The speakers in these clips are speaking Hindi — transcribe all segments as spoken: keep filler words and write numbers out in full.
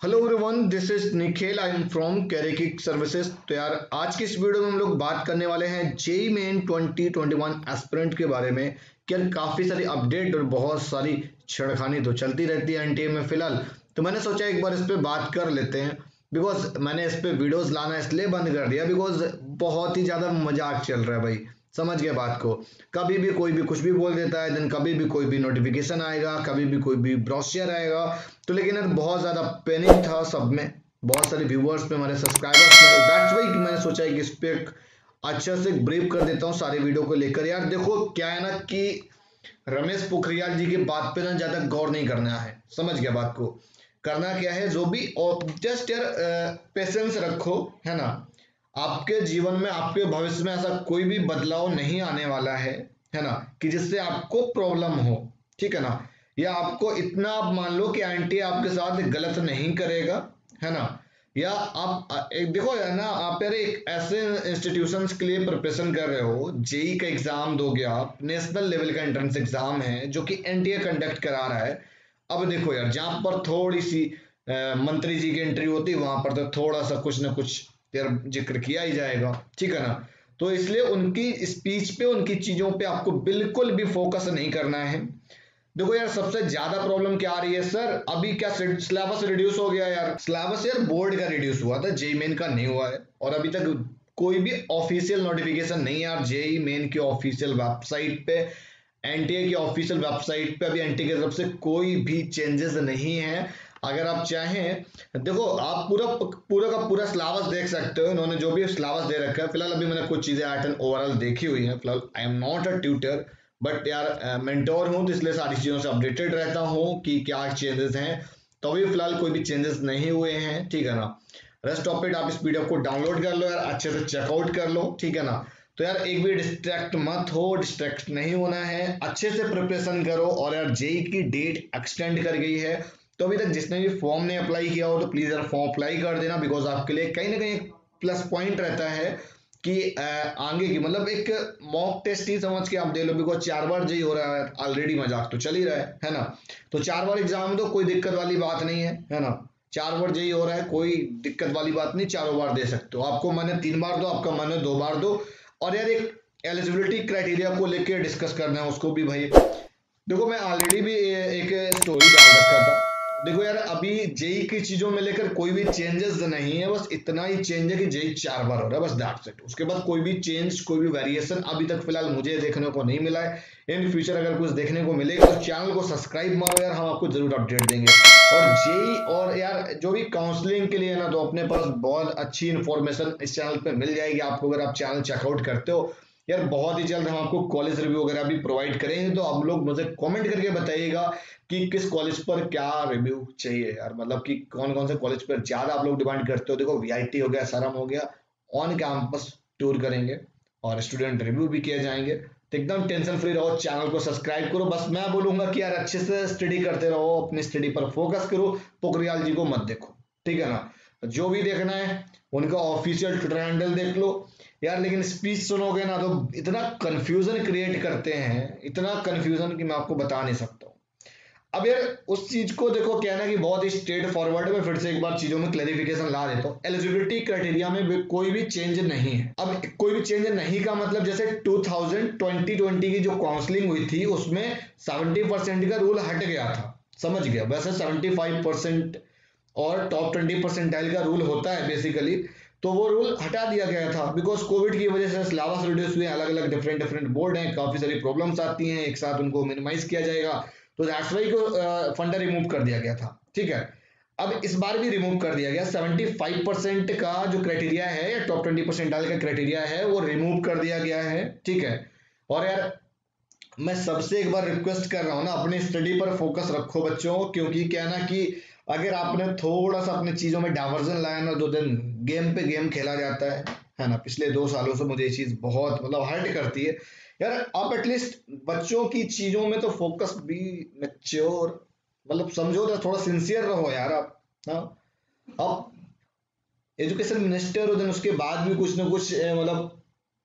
Hello everyone, this is Nikhil. I am from Careerkick services. तो यार आज की इस वीडियो में हम लोग बात करने वाले हैं JEE Main twenty twenty one aspirant के बारे में। कि यार काफ़ी सारी अपडेट और बहुत सारी छेड़खानी तो चलती रहती है एनटीए में फिलहाल। तो मैंने सोचा एक बार इस पे बात कर लेते हैं, बिकॉज मैंने इस पे वीडियोस लाना इसलिए बंद कर दिया बिकॉज बहुत ही ज़्यादा मजाक चल रहा है भाई। समझ गए बात को। कभी भी कोई भी कुछ भी बोल देता है, देन कभी भी कोई भी नोटिफिकेशन आएगा, कभी भी कोई भी ब्रोशर आएगा। तो लेकिन यार बहुत ज़्यादा पैनिक था सब में, बहुत सारे व्यूवर्स में, हमारे सब्सक्राइबर्स में। दैट्स वाई कि मैंने सोचा है कि इस पे एक अच्छा से ब्रीफ कर देता हूँ सारे वीडियो को लेकर। यार देखो क्या है ना कि रमेश पोखरियाल जी की बात पे ना ज़्यादा गौर नहीं करना है। समझ गया बात को। करना क्या है जो भी, और जस्ट यार पेशेंस रखो, है ना। आपके जीवन में, आपके भविष्य में ऐसा कोई भी बदलाव नहीं आने वाला है है ना, कि जिससे आपको प्रॉब्लम हो। ठीक है ना। या आपको इतना आप मान लो कि एंटी आपके साथ गलत नहीं करेगा, है ना। या आप एक देखो यार ना, आप यार एक ऐसे इंस्टीट्यूशंस के लिए प्रिपरेशन कर रहे हो, जेई का एग्जाम दोगे आप, नेशनल लेवल का एंट्रेंस एग्जाम है जो कि एनटीए कंडक्ट करा रहा है। अब देखो यार, जहां पर थोड़ी सी अ, मंत्री जी की एंट्री होती है वहां पर तो थोड़ा सा कुछ ना कुछ यार जिक्र किया ही जाएगा। ठीक है ना। तो इसलिए उनकी स्पीच पे, उनकी चीजों पे आपको बिल्कुल भी फोकस नहीं करना है। देखो यार, सबसे ज्यादा प्रॉब्लम क्या आ रही है सर, अभी क्या सिलेबस रिड्यूस हो गया यार। सिलेबस यार बोर्ड का रिड्यूस हुआ था, जेई मेन का नहीं हुआ है। और अभी तक कोई भी ऑफिशियल नोटिफिकेशन नहीं है यार। जेई मेन की ऑफिशियल वेबसाइट पे, एनटीए की ऑफिशियल वेबसाइट पे अभी एनटीए की तरफ से कोई भी चेंजेस नहीं है। अगर आप चाहें, देखो आप पूरा पूरा का पूरा सिलेबस देख सकते हो। इन्होंने जो भी सिलेबस दे रखा है, फिलहाल अभी मैंने कुछ चीजें आर्ट एंड ओवरऑल देखी हुई है। फिलहाल I am not a tutor, but यार मेंटोर हूँ, तो इसलिए सारी चीजों से अपडेटेड रहता हूँ कि क्या चेंजेस हैं। तो अभी फिलहाल कोई भी चेंजेस नहीं हुए हैं। ठीक है ना। रेस्ट ऑफ इट आप इस पीडीएफ को डाउनलोड कर लो यार, अच्छे से चेकआउट कर लो। ठीक है ना। तो यार एक भी डिस्ट्रैक्ट मत हो, डिस्ट्रैक्ट नहीं होना है, अच्छे से प्रिपरेशन करो। और यार जेई की डेट एक्सटेंड कर गई है, तो अभी तक जिसने भी फॉर्म ने अप्लाई किया हो तो प्लीज यार फॉर्म अप्लाई कर देना, बिकॉज आपके लिए कहीं ना कहीं प्लस पॉइंट रहता है कि आगे की, मतलब एक मॉक टेस्ट ही समझ के आप दे लो, बिकॉज चार बार जेई हो रहा है ऑलरेडी, मजाक तो चल ही रहा है है ना। तो चार बार एग्जाम में तो कोई दिक्कत वाली बात नहीं है, है ना। चार बार जेई हो रहा है, कोई दिक्कत वाली बात नहीं, चारों बार दे सकते हो। आपको मन है तीन बार दो, आपका मन है दो बार दो। और यार एक एलिजिबिलिटी क्राइटेरिया को लेकर डिस्कस करना है उसको भी भाई। देखो मैं ऑलरेडी भी एक स्टोरी डाल रखा था। देखो यार, अभी जेई की चीजों में लेकर कोई भी चेंजेस नहीं है, बस इतना ही चेंज है कि जेई चार बार हो रहा है, बस दैट्स इट। उसके बाद कोई भी चेंज, कोई भी वेरिएशन अभी तक फिलहाल मुझे देखने को नहीं मिला है। इन फ्यूचर अगर कुछ देखने को मिलेगा तो चैनल को सब्सक्राइब मारो यार, हम आपको जरूर अपडेट देंगे। और जेई और यार जो भी काउंसलिंग के लिए ना, तो अपने पास बहुत अच्छी इंफॉर्मेशन इस चैनल पे मिल जाएगी आपको, अगर आप चैनल चेकआउट करते हो। यार बहुत ही जल्द हम आपको कॉलेज रिव्यू वगैरह भी प्रोवाइड करेंगे, तो आप लोग मुझे कमेंट करके बताइएगा कि किस कॉलेज पर क्या रिव्यू चाहिए यार, मतलब कि कौन कौन से कॉलेज पर ज्यादा आप लोग डिमांड करते हो। देखो वीआईटी हो गया, सरम हो गया, ऑन कैंपस टूर करेंगे और स्टूडेंट रिव्यू भी किए जाएंगे। तो एकदम टेंशन फ्री रहो, चैनल को सब्सक्राइब करो। बस मैं बोलूंगा कि यार अच्छे से स्टडी करते रहो, अपनी स्टडी पर फोकस करो, पोखरियाल जी को मत देखो। ठीक है ना। जो भी देखना है उनका ऑफिशियल ट्विटर हैंडल देख लो यार। लेकिन स्पीच सुनोगे ना तो इतना कंफ्यूजन क्रिएट करते हैं, इतना कंफ्यूजन कि मैं आपको बता नहीं सकता हूँ। अब यार उस चीज को देखो, क्या है ना कि बहुत ही स्ट्रेट फॉरवर्ड में फिर से एक बार चीजों में क्लैरिफिकेशन ला देता हूँ। एलिजिबिलिटी क्राइटेरिया में कोई भी चेंज नहीं है। अब कोई भी चेंज नहीं का मतलब, जैसे टू थाउजेंड ट्वेंटी की जो काउंसलिंग हुई थी उसमें सेवेंटी परसेंट का रूल हट गया था। समझ गया। वैसे सेवेंटी फाइव परसेंट और टॉप ट्वेंटी परसेंटाइल का रूल होता है बेसिकली, तो वो रूल हटा दिया गया था बिकॉज कोविड की वजह से सिलेबस रिड्यूस हुए, अलग अलग डिफरेंट डिफरेंट बोर्ड हैं, काफी सारी प्रॉब्लम्स आती हैं, एक साथ उनको मिनिमाइज किया जाएगा। तो दैट्स वाई को फंडा रिमूव कर दिया गया था। ठीक है। अब इस बार भी रिमूव कर दिया गया, सेवेंटी फाइव परसेंट का जो क्राइटेरिया है या टॉप ट्वेंटी परसेंटाइल का क्राइटेरिया है वो रिमूव कर दिया गया है। ठीक है। और यार मैं सबसे एक बार रिक्वेस्ट कर रहा हूँ ना, अपनी स्टडी पर फोकस रखो बच्चों, क्योंकि क्या है ना कि अगर आपने थोड़ा सा अपनी चीजों में डाइवर्जन लाया ना, दो दिन गेम पे गेम खेला जाता है है ना। पिछले दो सालों से मुझे ये चीज बहुत मतलब हर्ट करती है यार। आप एटलीस्ट बच्चों की चीजों में तो फोकस भी, मैच्योर, मतलब समझो तो थोड़ा सिंसियर रहो यार आप ना। आप एजुकेशन मिनिस्टर हो, दिन उसके बाद भी कुछ ना कुछ मतलब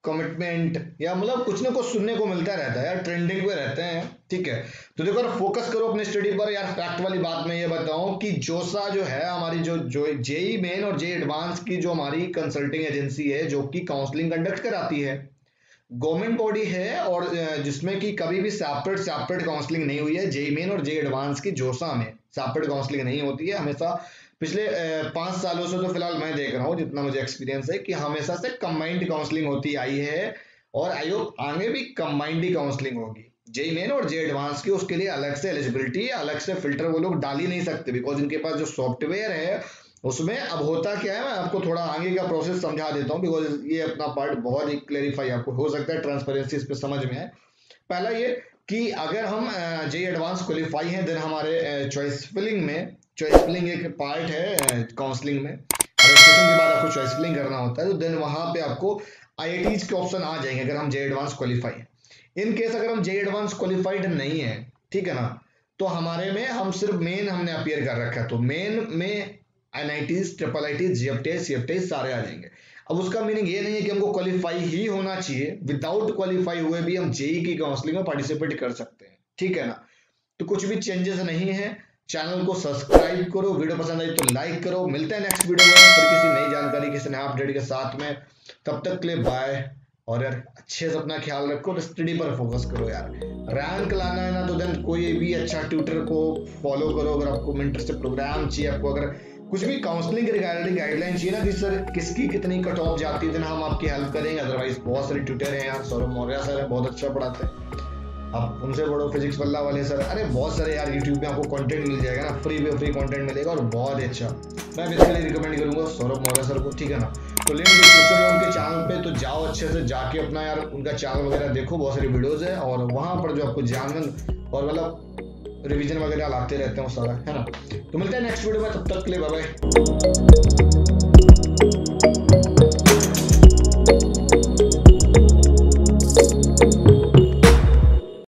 कमिटमेंट या मतलब कुछ ना कुछ सुनने को मिलता रहता है यार, ट्रेंडिंग पे रहते हैं। ठीक है, तो देखो यार फोकस करो अपने स्टडी पर यार। फैक्ट वाली बात मैं ये बताऊं कि जोसा जो है हमारी जो जो जेई मेन और जेई एडवांस की जो हमारी कंसल्टिंग एजेंसी है जो कि काउंसलिंग कंडक्ट कराती है, गवर्नमेंट बॉडी है और जिसमें कि कभी भी सेपरेट सेपरेट काउंसलिंग नहीं हुई है। जेई मेन और जेई एडवांस की जोसा में सेपरेट काउंसलिंग नहीं होती है हमेशा। पिछले पांच सालों से तो फिलहाल मैं देख रहा हूँ, जितना मुझे एक्सपीरियंस है, कि हमेशा से कंबाइंड काउंसलिंग होती आई है और आई होप आगे भी कंबाइंड ही काउंसलिंग होगी। जेई मेन और जेई एडवांस की उसके लिए अलग से एलिजिबिलिटी, अलग से फिल्टर वो लोग डाल ही नहीं सकते, बिकॉज इनके पास जो सॉफ्टवेयर है उसमें अब होता क्या है, मैं आपको थोड़ा आगे का प्रोसेस समझा देता हूँ, बिकॉज ये अपना पार्ट बहुत ही क्लेरिफाई आपको हो सकता है ट्रांसपेरेंसी इस पे समझ में आए। पहला ये कि अगर हम जेई एडवांस क्वालिफाई हैं देन हमारे चॉइस फिलिंग में, चॉइस फिलिंग एक पार्ट है काउंसलिंग में, रजिस्ट्रेशन के बाद आपको चॉइस फिलिंग करना होता है, तो देन वहां पे आपको आईआईटीज के ऑप्शन आ जाएंगे अगर हम जेई एडवांस क्वालिफाई हैं। इन केस अगर हम जेई एडवांस क्वालिफाइड नहीं है, ठीक है ना, तो हमारे में हम सिर्फ मेन हमने अपीयर कर रखा है, तो मेन में NITs, triple ITs, GFTs, CFTs सारे आ जाएंगे। अब उसका मीनिंग ये नहीं है कि हमको क्वालिफाई ही होना चाहिए, विदाउट क्वालिफाई हुए भी हम जेई की काउंसलिंग में पार्टिसिपेट कर सकते हैं, ठीक है ना। तो कुछ भी चेंजेस नहीं है। चैनल को सब्सक्राइब करो, वीडियो पसंद आई तो लाइक करो। मिलते हैं नेक्स्ट वीडियो में फिर किसी नई जानकारी, किसी नए अपडेट के साथ में। तब तक के लिए बाय। और यार अच्छे से अपना ख्याल रखो, स्टडी पर फोकस करो यार। रैंक लाना है ना तो देन कोई भी अच्छा ट्यूटर को फॉलो करो। अगर आपको इंटरेस्टेड प्रोग्राम चाहिए, आपको अगर कुछ भी काउंसलिंग के रिगार्डिंग गाइडलाइन चाहिए ना कि सर किसकी कितनी कट ऑफ जाती है, देन हम आपकी हेल्प करेंगे। अदरवाइज बहुत सारे ट्यूटर हैं यार, सौरभ मौर्य सर है, बहुत अच्छा पढ़ाते हैं, आप उनसे पढ़ो। फिजिक्स बल्ला वाले सर, अरे बहुत सारे यार यूट्यूब पे आपको कंटेंट मिल जाएगा ना, फ्री पे फ्री कंटेंट मिलेगा और बहुत ही अच्छा। मैं बेसिकली रिकमेंड करूंगा सौरभ मौर्य सर को, ठीक है ना। तो लिंक डिस्क्रिप्शन में उनके चैनल पे, तो जाओ अच्छे से जाके अपना यार उनका चैनल वगैरह देखो, बहुत सारी वीडियोज है और वहां पर जो आपको जानन और मतलब रिविजन वगैरह लाते रहते हैं वो सारा, है ना। तो मिलते हैं नेक्स्ट वीडियो में, तब तक के लिए बाय बाय।